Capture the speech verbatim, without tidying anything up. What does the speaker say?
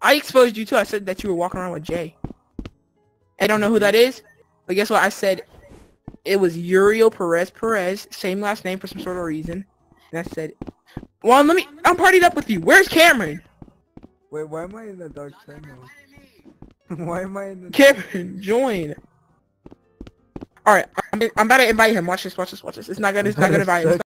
I exposed you too. I said that you were walking around with Jay. I don't know who that is, but guess what? I said it was Uriel Perez Perez, same last name for some sort of reason. And I said, well, let me, I'm partied up with you. Where's Cameron? Wait, why am I in the dark channel? Why am I in the Cameron, join. Alright, I'm, I'm about to invite him. Watch this, watch this, watch this. It's not gonna, it's not gonna invite him.